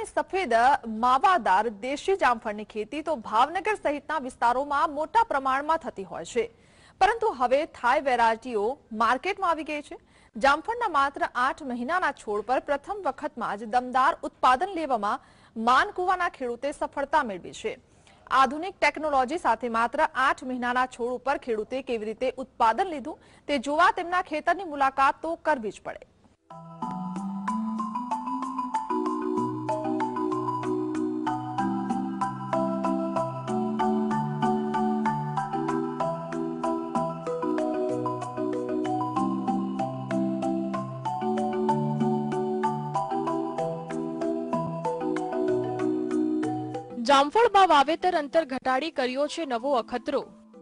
અને સફેદ માવાદાર દેશી જામફળની ખેતી તો ભાવનગર સહિતના વિસ્તારોમાં મોટા પ્રમાણમાં થતી હોય છે, પરંતુ હવે થાઈ વેરાયટીઓ માર્કેટમાં આવી ગઈ છે। જામફળના માત્ર 8 મહિનાના છોડ પર પ્રથમ વખતમાં જ દમદાર ઉત્પાદન લેવામાં માનકુવાના ખેડૂતે સફળતા મેળવી છે। આધુનિક ટેકનોલોજી સાથે માત્ર 8 મહિનાના છોડ ઉપર ખેડૂતે કેવી રીતે ઉત્પાદન લીધું તે જોવા તેમના ખેતરની મુલાકાત તો કરવી જ પડે। જામફળમાં વાવેતર અંતર ઘટાડી કર્યો છે નવો અખતરો।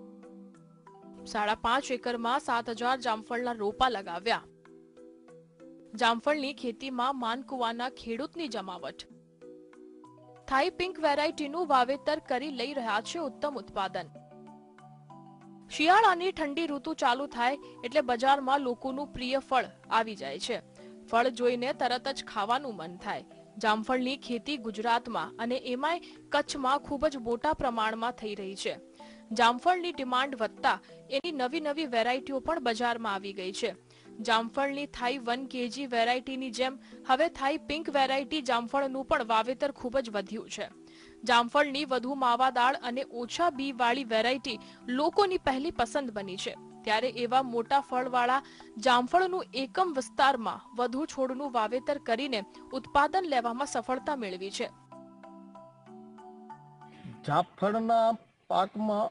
5.5 એકરમાં 7000 જામફળના રોપા લગાવ્યા। જામફળની ખેતીમાં માનકુવાના ખેડૂતની જમાવટ। થાઈ પિંક વેરાયટીનું વાવેતર કરી લઈ રહ્યા છે ઉત્તમ ઉત્પાદન। શિયાળાની ઠંડી ઋતુ ચાલુ થાય એટલે બજારમાં લોકોનું પ્રિય ફળ આવી જાય છે। ફળ જોઈને તરત જ ખાવાનું મન થાય। જામફળની ખેતી ગુજરાતમાં અને એમાંય કચ્છમાં ખૂબ જ મોટા પ્રમાણમાં થઈ રહી છે। જામફળની ડિમાન્ડ વધતા એની નવી વેરાયટીઓ પણ બજારમાં આવી ગઈ છે। જામફળની થાઈ 1 kg વેરાયટીની જેમ હવે થાઈ પિંક વેરાયટી જામફળનું પણ વાવેતર ખૂબ જ વધ્યું છે। જામફળની વધુ માવાદાર અને ઓછા બી વાળી વેરાયટી લોકોની પહેલી પસંદ બની છે, ત્યારે એવા મોટા ફળવાળા જામફળનું એકમ વિસ્તારમાં વધુ છોડનું વાવેતર કરીને ઉત્પાદન લેવામાં સફળતા મેળવી છે। જામફળના પાકમાં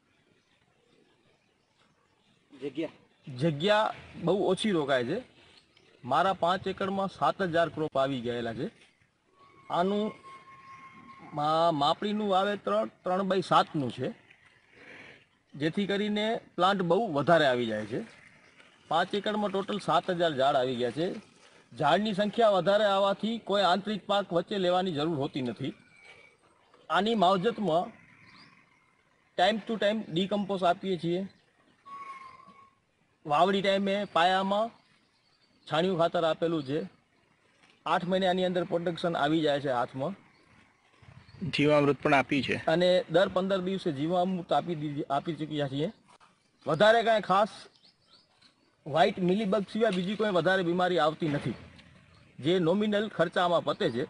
જગ્યા બહુ ઓછી રોકાય છે। મારા 5 એકરમાં 7000 ક્રોપ આવી ગયેલા છે। આનું માપણીનું વાવેતર 3/7નું છે, જેથી કરીને પ્લાન્ટ બહુ વધારે આવી જાય છે। 5 એકરમાં ટોટલ 7000 ઝાડ આવી ગયા છે। ઝાડની સંખ્યા વધારે આવવાથી કોઈ આંતરિક પાક વચ્ચે લેવાની જરૂર હોતી નથી। આની માવજતમાં ટાઈમ ટુ ટાઈમ ડીકમ્પોઝ આપીએ છીએ। વાવડી ટાઈમે પાયામાં છાણિયું ખાતર આપેલું છે। 8 મહિને આની અંદર પ્રોડક્શન આવી જાય છે હાથમાં। જીવામૃત પણ આપી છે અને દર 15 દિવસે જીવામૃત આપી ચૂક્યા છીએ। વધારે કાંઈ ખાસ વ્હાઇટ મિલીબગ સિવાય બીજી કોઈ વધારે બીમારી આવતી નથી, જે નોમિનલ ખર્ચામાં પતે છે।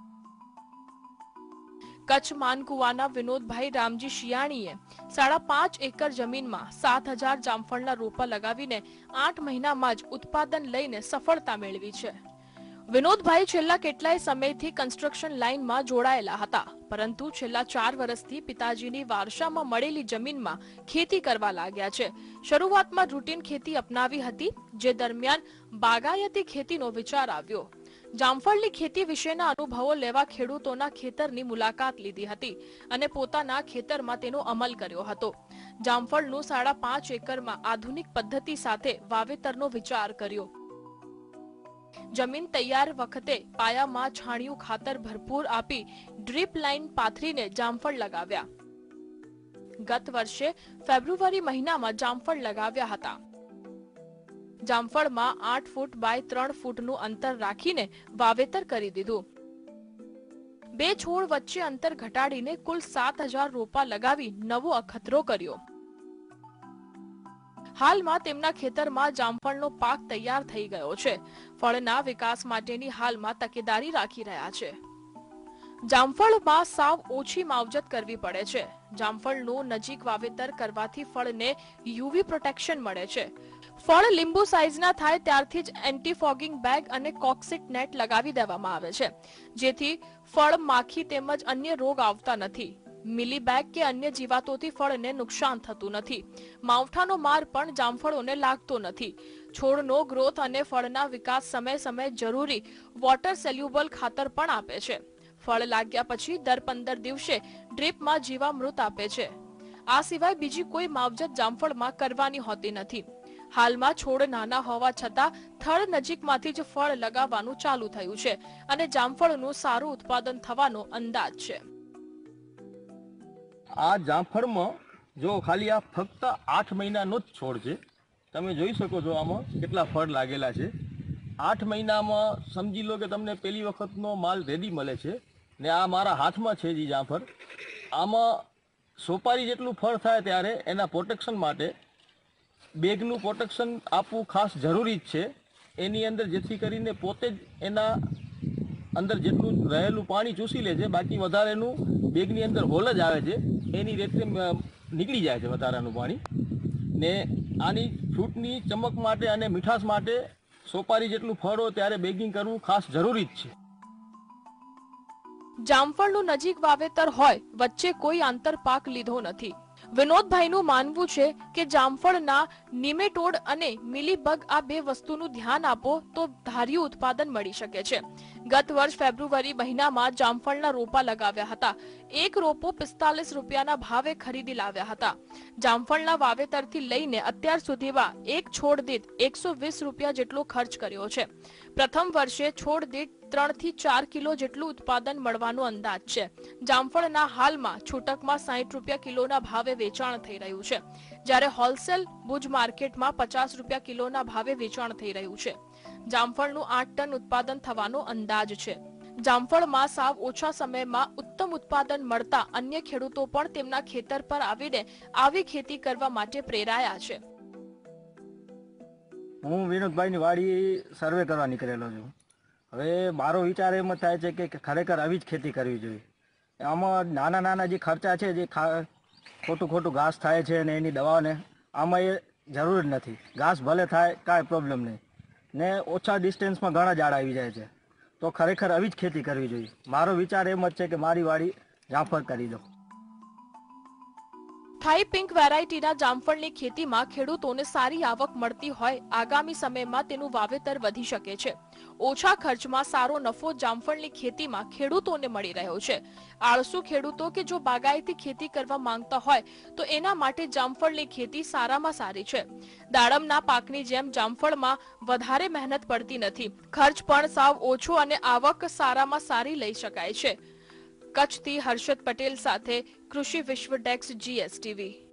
કચ્છ માનકુવાના વિનોદભાઈ રામજી શિયાણીએ 5.5 એકર જમીનમાં 7000 જામફળના રોપા લગાવીને 8 મહિનામાં જ ઉત્પાદન લઈને સફળતા મેળવી છે। વિનોદભાઈ છેલ્લા કેટલાય સમયથી કન્સ્ટ્રક્શન લાઇનમાં જોડાયેલા હતા, પરંતુ છેલ્લા 4 વર્ષથી પિતાજીની વારસામાં મળેલી જમીનમાં ખેતી કરવા લાગ્યા છે। શરૂઆતમાં રૂટીન ખેતી અપનાવી હતી, જે દરમિયાન બાગાયતી ખેતીનો વિચાર આવ્યો। જામફળની ખેતી વિશેના અનુભવો લેવા ખેડૂતોના ખેતરની મુલાકાત લીધી હતી અને પોતાના ખેતરમાં તેનો અમલ કર્યો હતો। જામફળનું 5.5 એકરમાં આધુનિક પદ્ધતિ સાથે વાવેતરનો વિચાર કર્યો। જમીન તૈયાર વખતે પાયામાં છાણિયું ખાતર ભરપૂર આપી ડ્રીપ લાઇન પાથરીને જામફળ લગાવ્યા। ગત વર્ષે ફેબ્રુઆરી મહિનામાં જામફળ લગાવ્યા હતા। જામફળમાં 8 ફૂટ બાય 3 ફૂટનું અંતર રાખીને વાવેતર કરી દીધું। 2 છોડ વચ્ચે અંતર ઘટાડીને કુલ 7000 રોપા લગાવી નવો અખતરો કર્યો। હાલમાં તેમના ખેતરમાં જામફળનો પાક તૈયાર થઈ ગયો છે। ફળના વિકાસ માટેની હાલમાં તકેદારી રાખી રહ્યા છે। જામફળમાં સાવ ઓછી માવજત કરવી પડે છે। જામફળનું નજીક વાવેતર કરવાથી ફળને યુવી પ્રોટેક્શન મળે છે। ફળ લીંબુ સાઈઝના થાય ત્યારથી જ એન્ટી ફોગિંગ બેગ અને કોક્સિટ નેટ લગાવી દેવામાં આવે છે, જેથી ફળ માખી તેમજ અન્ય રોગ આવતા નથી। મિલી બેગ કે અન્ય જીવાતોથી ફળને નુકસાન થતું નથી। માવઠાનો માર પણ જામફળોને લાગતો નથી। છોડનો ગ્રોથ અને ફળના વિકાસ સમય જરૂરી વોટર સોલ્યુબલ ખાતર પણ આપે છે। ફળ લાગ્યા પછી દર 15 દિવસે ડ્રીપમાં જીવામૃત આપે છે। આ સિવાય બીજી કોઈ માવજત જામફળમાં કરવાની હોતી નથી। હાલમાં છોડ નાના હોવા છતાં થડ નજીકમાંથી જ ફળ લગાવવાનું ચાલુ થયું છે અને જામફળનું સારું ઉત્પાદન થવાનો અંદાજ છે। આ જામફળમાં જો ખાલી આ ફક્ત 8 મહિનાનો જ છોડ છે। તમે જોઈ શકો છો આમાં કેટલા ફળ લાગેલા છે। 8 મહિનામાં સમજી લો કે તમને પહેલી વખતનો માલ રેડી મળે છે। ને આ મારા હાથમાં છે જી જામફળ, આમાં સોપારી જેટલું ફળ થાય ત્યારે એના પ્રોટેક્શન માટે બેગનું પ્રોટેક્શન આપવું ખાસ જરૂરી જ છે એની અંદર, જેથી કરીને પોતે જ એના અંદર જેટલું રહેલું પાણી ચૂસી લે છે, બાકી વધારેનું બેગની અંદર હોલ જ આવે છે, એની રીતે નીકળી જાય છે વધારાનું પાણી. ને આની ફ્રૂટની ચમક માટે અને મીઠાશ માટે સોપારી જેટલું ફળ હોય ત્યારે બેગિંગ કરવું ખાસ જરૂરી જ છે. જામફળનું નજીક વાવેતર હોય વચ્ચે કોઈ આંતરપાક લીધો નથી. વિનોદભાઈનું માનવું છે કે જામફળના નિમેટોડ અને મિલીબગ આ બે વસ્તુનું ધ્યાન આપો તો ધાર્યું ઉત્પાદન મળી શકે છે. ગત વર્ષ ફેબ્રુઆરી મહિનામાં જામફળના રોપા લગાવ્યા હતા. એક રોપો 45 રૂપિયાના ભાવે ખરીદી લાવ્યા હતા. જામફળના વાવેતરથી લઈને અત્યાર સુધીમાં એક છોડ દીઠ 120 રૂપિયા જેટલો ખર્ચ કર્યો છે. પ્રથમ વર્ષે છોડ દીઠ 3 થી 4 કિલો જેટલું ઉત્પાદન મળવાનો અંદાજ છે. જામફળના હાલમાં છૂટકમાં 60 રૂપિયા કિલોના ભાવે વેચાણ થઈ રહ્યું છે, જ્યારે હોલસેલ ભુજ માર્કેટમાં 50 રૂપિયા કિલોના ભાવે વેચાણ થઈ રહ્યું છે. જામફળનું 8 ટન ઉત્પાદન થવાનો અંદાજ છે. જામફળમાં સાવ ઓછા સમયમાં ઉત્તમ ઉત્પાદન મળતા અન્ય ખેડૂતો પણ તેમના ખેતર પર આવીને આવી ખેતી કરવા માટે પ્રેરાયા છે. હું વિનોદભાઈની વાડી સર્વે કરવા નીકળેલો છું. હવે મારો વિચાર એમ જ થાય છે કે ખરેખર આવી જ ખેતી કરવી જોઈએ. આમાં નાના નાના જે ખર્ચા છે, જે ખોટું ઘાસ થાય છે ને એની દવાને, આમાં એ જરૂર જ નથી. ઘાસ ભલે થાય, કાંઈ પ્રોબ્લેમ નહીં, ને ઓછા ડિસ્ટન્સમાં ઘણા ઝાડ આવી જાય છે. તો ખરેખર આવી જ ખેતી કરવી જોઈએ. મારો વિચાર એમ જ છે કે મારી વાડી જામફળ કરી દો. થાઈ પિંક વેરાયટીના જામફળની ખેતીમાં ખેડૂતોને સારી આવક મળતી હોય આગામી સમયમાં તેનું વાવેતર વધી શકે છે. ઓછા ખર્ચમાં સારો નફો જામફળની ખેતીમાં ખેડૂતોને મળી રહ્યો છે. આળસુ ખેડૂતો કે જો બાગાયતી ખેતી કરવા માંગતા હોય તો એના માટે જામફળની ખેતી સારામાં સારી છે. દાડમના પાકની જેમ જામફળમાં વધારે મહેનત પડતી નથી. ખર્ચ પણ સાવ ઓછો અને આવક સારામાં સારી લઈ શકાય છે. કચ્છથી હર્ષદ પટેલ સાથે કૃષિ વિશ્વ ડેસ્ક GSTV.